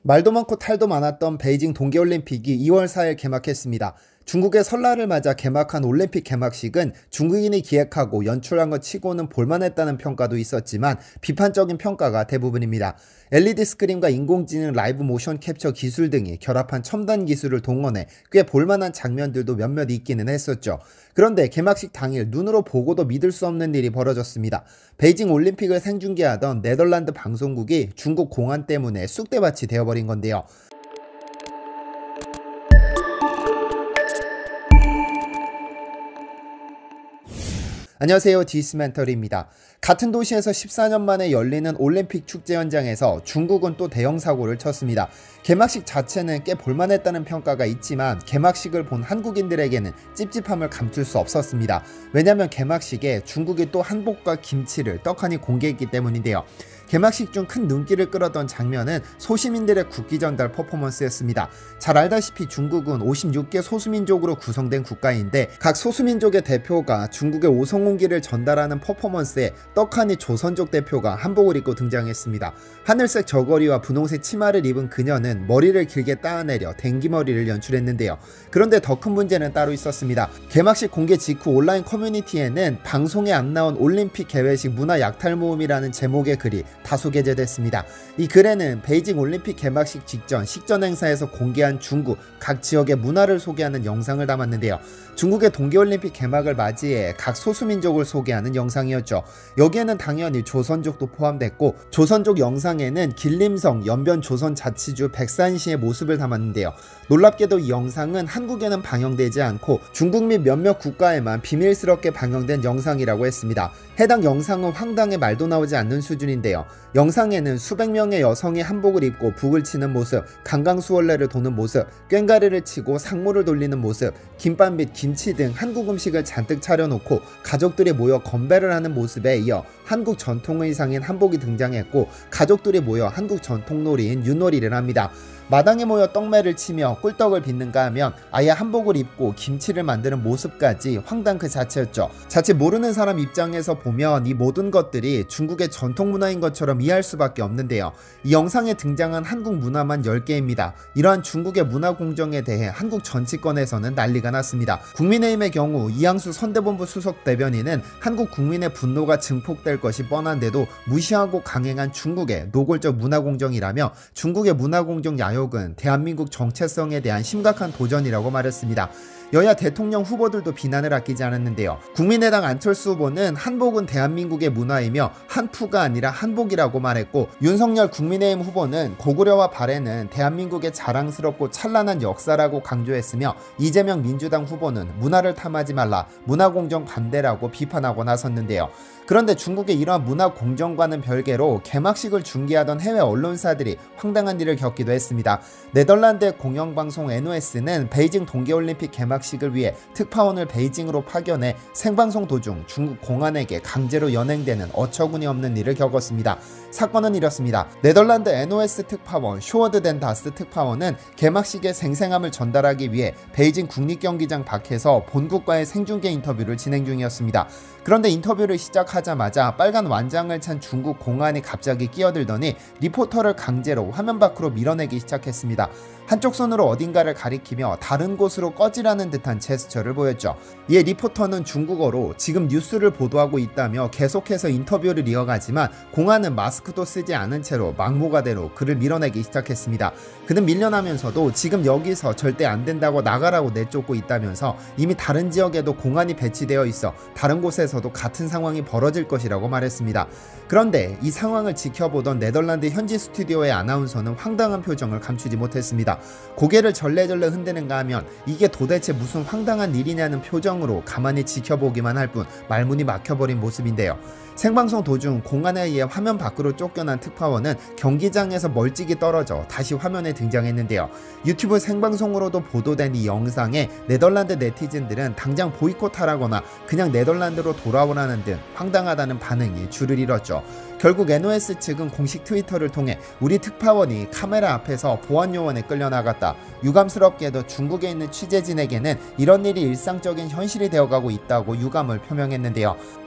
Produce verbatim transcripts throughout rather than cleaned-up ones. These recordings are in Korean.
말도 많고 탈도 많았던 베이징 동계올림픽이 이월 사일 개막했습니다. 중국의 설날을 맞아 개막한 올림픽 개막식은 중국인이 기획하고 연출한 것 치고는 볼만했다는 평가도 있었지만 비판적인 평가가 대부분입니다. 엘이디 스크린과 인공지능 라이브 모션 캡처 기술 등이 결합한 첨단 기술을 동원해 꽤 볼만한 장면들도 몇몇 있기는 했었죠. 그런데 개막식 당일 눈으로 보고도 믿을 수 없는 일이 벌어졌습니다. 베이징 올림픽을 생중계하던 네덜란드 방송국이 중국 공안 때문에 쑥대밭이 되어버린 건데요. 안녕하세요, 디스멘터리입니다. 같은 도시에서 십사 년 만에 열리는 올림픽 축제 현장에서 중국은 또 대형 사고를 쳤습니다. 개막식 자체는 꽤 볼만했다는 평가가 있지만 개막식을 본 한국인들에게는 찝찝함을 감출 수 없었습니다. 왜냐하면 개막식에 중국이 또 한복과 김치를 떡하니 공개했기 때문인데요. 개막식 중 큰 눈길을 끌었던 장면은 소시민들의 국기 전달 퍼포먼스였습니다. 잘 알다시피 중국은 오십육 개 소수민족으로 구성된 국가인데 각 소수민족의 대표가 중국의 오성홍기를 전달하는 퍼포먼스에 떡하니 조선족 대표가 한복을 입고 등장했습니다. 하늘색 저고리와 분홍색 치마를 입은 그녀는 머리를 길게 따내려 댕기머리를 연출했는데요. 그런데 더 큰 문제는 따로 있었습니다. 개막식 공개 직후 온라인 커뮤니티에는 방송에 안 나온 올림픽 개회식 문화 약탈 모음이라는 제목의 글이 다수 게재됐습니다. 이 글에는 베이징 올림픽 개막식 직전 식전 행사에서 공개한 중국 각 지역의 문화를 소개하는 영상을 담았는데요. 중국의 동계올림픽 개막을 맞이해 각 소수민족을 소개하는 영상이었죠. 여기에는 당연히 조선족도 포함됐고 조선족 영상에는 길림성 연변 조선자치주 백산시의 모습을 담았는데요. 놀랍게도 이 영상은 한국에는 방영되지 않고 중국 및 몇몇 국가에만 비밀스럽게 방영된 영상이라고 했습니다. 해당 영상은 황당해 말도 나오지 않는 수준인데요. 영상에는 수백 명의 여성이 한복을 입고 북을 치는 모습, 강강수월래를 도는 모습, 꽹가리를 치고 상모를 돌리는 모습, 김밥 및 김치 등 한국 음식을 잔뜩 차려놓고 가족들이 모여 건배를 하는 모습에 이어 한국 전통 의상인 한복이 등장했고 가족들이 모여 한국 전통 놀이인 윷놀이를 합니다. 마당에 모여 떡매를 치며 꿀떡을 빚는가 하면 아예 한복을 입고 김치를 만드는 모습까지 황당 그 자체였죠. 자칫 모르는 사람 입장에서 보면 이 모든 것들이 중국의 전통 문화인 것처럼 이해할 수밖에 없는데요. 이 영상에 등장한 한국 문화만 열 개입니다. 이러한 중국의 문화 공정에 대해 한국 정치권에서는 난리가 났습니다. 국민의힘의 경우 이항수 선대본부 수석 대변인은 한국 국민의 분노가 증폭될 것이 뻔한데도 무시하고 강행한 중국의 노골적 문화 공정이라며 중국의 문화 공정 야욕 은 대한민국 정체성에 대한 심각한 도전이라고 말했습니다. 여야 대통령 후보들도 비난을 아끼지 않았는데요. 국민의당 안철수 후보는 한복은 대한민국의 문화이며 한푸가 아니라 한복이라고 말했고 윤석열 국민의힘 후보는 고구려와 발해는 대한민국의 자랑스럽고 찬란한 역사라고 강조했으며 이재명 민주당 후보는 문화를 탐하지 말라, 문화공정 반대라고 비판하고 나섰는데요. 그런데 중국의 이러한 문화공정과는 별개로 개막식을 중계하던 해외 언론사들이 황당한 일을 겪기도 했습니다. 네덜란드의 공영방송 엔오에스는 베이징 동계올림픽 개막식을 위해 특파원을 베이징으로 파견해 생방송 도중 중국 공안에게 강제로 연행되는 어처구니 없는 일을 겪었습니다. 사건은 이렇습니다. 네덜란드 엔오에스 특파원 쇼워드 덴 다스 특파원은 개막식의 생생함을 전달하기 위해 베이징 국립경기장 밖에서 본국과의 생중계 인터뷰를 진행 중이었습니다. 그런데 인터뷰를 시작하자마자 빨간 완장을 찬 중국 공안이 갑자기 끼어들더니 리포터를 강제로 화면 밖으로 밀어내기 시작했습니다. 한쪽 손으로 어딘가를 가리키며 다른 곳으로 꺼지라는 듯한 제스처를 보였죠. 이에 리포터는 중국어로 지금 뉴스를 보도하고 있다며 계속해서 인터뷰를 이어가지만 공안은 마스크도 쓰지 않은 채로 막무가내로 그를 밀어내기 시작했습니다. 그는 밀려나면서도 지금 여기서 절대 안 된다고 나가라고 내쫓고 있다면서 이미 다른 지역에도 공안이 배치되어 있어 다른 곳에서도 같은 상황이 벌어질 것이라고 말했습니다. 그런데 이 상황을 지켜보던 네덜란드 현지 스튜디오의 아나운서는 황당한 표정을 감추지 못했습니다. 고개를 절레절레 흔드는가 하면 이게 도대체 무슨 황당한 일이냐는 표정으로 가만히 지켜보기만 할 뿐 말문이 막혀버린 모습인데요. 생방송 도중 공안에 의해 화면 밖으로 쫓겨난 특파원은 경기장에서 멀찍이 떨어져 다시 화면에 등장했는데요. 유튜브 생방송으로도 보도된 이 영상에 네덜란드 네티즌들은 당장 보이콧하라거나 그냥 네덜란드로 돌아오라는 등 황당하다는 반응이 줄을 이뤘죠. 결국 엔오에스 측은 공식 트위터를 통해 우리 특파원이 카메라 앞에서 보안요원에 끌려나갔다. 유감스럽게도 중국에 있는 취재진에게는 이런 일이 일상적인 현실이 되어가고 있다고 유감을 표명했는데요.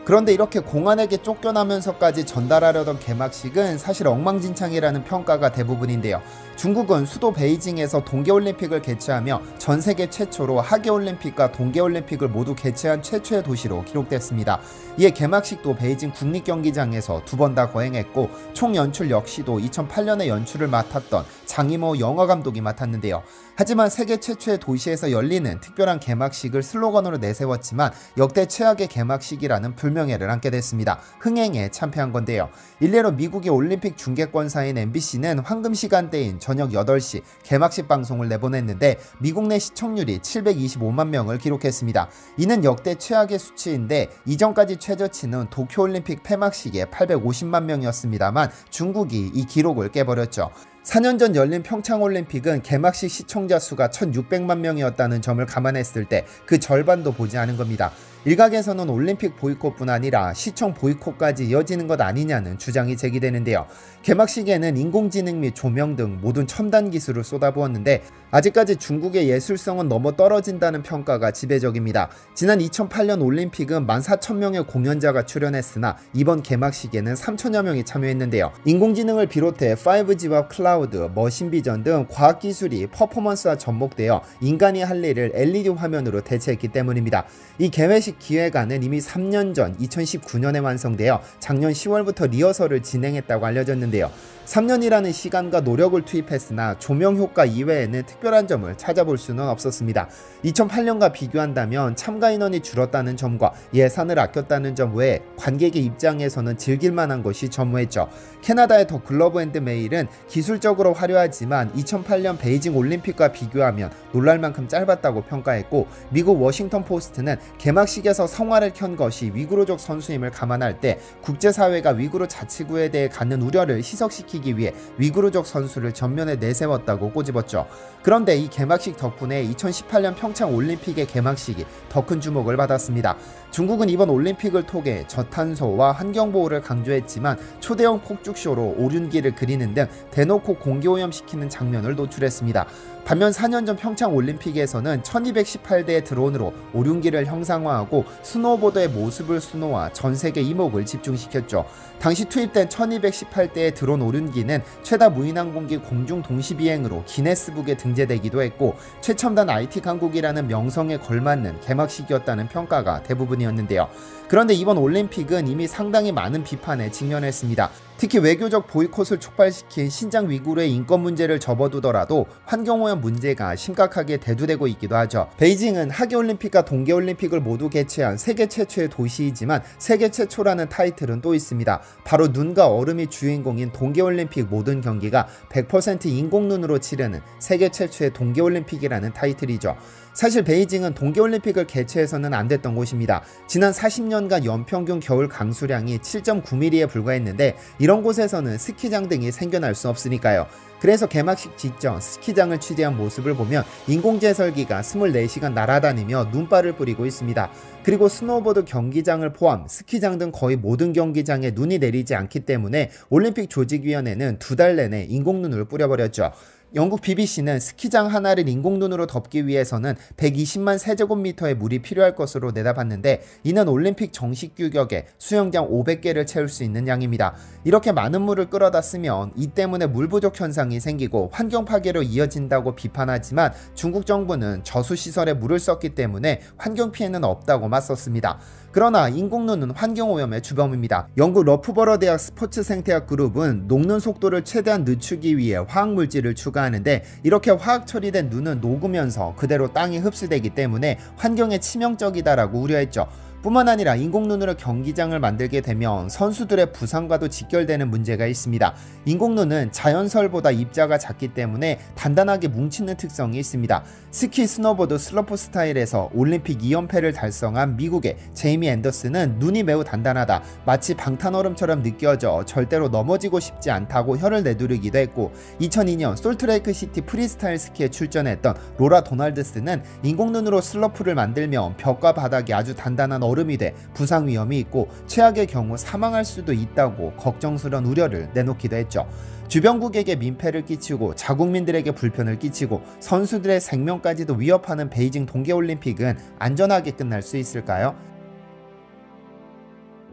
그런데 이렇게 공안에게 쫓겨나면서까지 전달하려던 개막식은 사실 엉망진창이라는 평가가 대부분인데요. 중국은 수도 베이징에서 동계올림픽을 개최하며 전 세계 최초로 하계올림픽과 동계올림픽을 모두 개최한 최초의 도시로 기록됐습니다. 이에 개막식도 베이징 국립경기장에서 두 번 다 거행했고 총 연출 역시도 이천팔 년에 연출을 맡았던 장이모 영화감독이 맡았는데요. 하지만 세계 최초의 도시에서 열리는 특별한 개막식을 슬로건으로 내세웠지만 역대 최악의 개막식이라는 불명예를 안게 됐습니다. 흥행에 참패한 건데요. 일례로 미국의 올림픽 중계권사인 엠비씨는 황금 시간대인 저녁 여덟 시 개막식 방송을 내보냈는데 미국 내 시청률이 칠백이십오만 명을 기록했습니다. 이는 역대 최악의 수치인데 이전까지 최저치는 도쿄올림픽 폐막식에 팔백오십만 명이었습니다만 중국이 이 기록을 깨버렸죠. 사 년 전 열린 평창올림픽은 개막식 시청자 수가 천육백만 명이었다는 점을 감안했을 때 그 절반도 보지 않은 겁니다. 일각에서는 올림픽 보이콧뿐 아니라 시청 보이콧까지 이어지는 것 아니냐는 주장이 제기되는데요. 개막식에는 인공지능 및 조명 등 모든 첨단 기술을 쏟아부었는데 아직까지 중국의 예술성은 넘어 떨어진다는 평가가 지배적입니다. 지난 이천팔 년 올림픽은 만 사천 명의 공연자가 출연했으나 이번 개막식에는 삼천여 명이 참여했는데요. 인공지능을 비롯해 파이브지와 클라우드, 머신비전 등 과학기술이 퍼포먼스와 접목되어 인간이 할 일을 엘이디 화면으로 대체했기 때문입니다. 이 개회식 기획안은 이미 삼 년 전 이천십구 년에 완성되어 작년 시월부터 리허설을 진행했다고 알려졌는데요. 삼 년이라는 시간과 노력을 투입했으나 조명 효과 이외에는 특별한 점을 찾아볼 수는 없었습니다. 이천팔 년과 비교한다면 참가 인원이 줄었다는 점과 예산을 아꼈다는 점 외에 관객의 입장에서는 즐길만한 것이 전무했죠. 캐나다의 더 글로브 앤드 메일은 기술적으로 화려하지만 이천팔 년 베이징 올림픽과 비교하면 놀랄 만큼 짧았다고 평가했고 미국 워싱턴 포스트는 개막식에서 성화를 켠 것이 위구르족 선수임을 감안할 때 국제사회가 위구르 자치구에 대해 갖는 우려를 희석시키 기 위해 위구르족 선수를 전면에 내세웠다고 꼬집었죠. 그런데 이 개막식 덕분에 이천십팔 년 평창 올림픽의 개막식이 더 큰 주목을 받았습니다. 중국은 이번 올림픽을 통해 저탄소와 환경보호를 강조했지만 초대형 폭죽쇼로 오륜기를 그리는 등 대놓고 공기오염시키는 장면을 노출했습니다. 반면 사 년 전 평창 올림픽에서는 천이백십팔 대의 드론으로 오륜기를 형상화하고 스노우보드의 모습을 수놓아 전 세계 이목을 집중시켰죠. 당시 투입된 천이백십팔 대의 드론 오륜기는 최다 무인항공기 공중 동시비행으로 기네스북에 등재되기도 했고 최첨단 아이티 강국이라는 명성에 걸맞는 개막식이었다는 평가가 대부분이었는데요. 그런데 이번 올림픽은 이미 상당히 많은 비판에 직면했습니다. 특히 외교적 보이콧을 촉발시킨 신장 위구르의 인권 문제를 접어두더라도 환경오염 문제가 심각하게 대두되고 있기도 하죠. 베이징은 하계올림픽과 동계올림픽을 모두 개최한 세계 최초의 도시이지만 세계 최초라는 타이틀은 또 있습니다. 바로 눈과 얼음이 주인공인 동계올림픽 모든 경기가 백 퍼센트 인공눈으로 치르는 세계 최초의 동계올림픽이라는 타이틀이죠. 사실 베이징은 동계올림픽을 개최해서는 안 됐던 곳입니다. 지난 사십 년간 연평균 겨울 강수량이 칠 점 구 밀리미터에 불과했는데 이런 곳에서는 스키장 등이 생겨날 수 없으니까요. 그래서 개막식 직전 스키장을 취재한 모습을 보면 인공제설기가 이십사 시간 날아다니며 눈발을 뿌리고 있습니다. 그리고 스노우보드 경기장을 포함 스키장 등 거의 모든 경기장에 눈이 내리지 않기 때문에 올림픽 조직위원회는 두 달 내내 인공눈을 뿌려버렸죠. 영국 비비씨는 스키장 하나를 인공눈으로 덮기 위해서는 백이십만 세제곱미터의 물이 필요할 것으로 내다봤는데 이는 올림픽 정식 규격의 수영장 오백 개를 채울 수 있는 양입니다. 이렇게 많은 물을 끌어다 쓰면 이 때문에 물 부족 현상이 생기고 환경 파괴로 이어진다고 비판하지만 중국 정부는 저수시설에 물을 썼기 때문에 환경 피해는 없다고 맞섰습니다. 그러나 인공눈은 환경오염의 주범입니다. 영국 러프버러 대학 스포츠 생태학 그룹은 녹는 속도를 최대한 늦추기 위해 화학물질을 추가하는데 이렇게 화학 처리된 눈은 녹으면서 그대로 땅에 흡수되기 때문에 환경에 치명적이다라고 우려했죠. 뿐만 아니라 인공눈으로 경기장을 만들게 되면 선수들의 부상과도 직결되는 문제가 있습니다. 인공눈은 자연설보다 입자가 작기 때문에 단단하게 뭉치는 특성이 있습니다. 스키, 스노보드, 슬로프 스타일에서 올림픽 이 연패를 달성한 미국의 제이미 앤더슨은 눈이 매우 단단하다, 마치 방탄얼음처럼 느껴져 절대로 넘어지고 싶지 않다고 혀를 내두르기도 했고 이천이 년 솔트레이크 시티 프리스타일 스키에 출전했던 로라 도널드슨은 인공눈으로 슬로프를 만들면 벽과 바닥이 아주 단단한 얼음이 돼 부상 위험이 있고 최악의 경우 사망할 수도 있다고 걱정스러운 우려를 내놓기도 했죠. 주변국에게 민폐를 끼치고 자국민들에게 불편을 끼치고 선수들의 생명까지도 위협하는 베이징 동계올림픽은 안전하게 끝날 수 있을까요?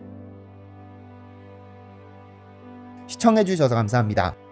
시청해주셔서 감사합니다.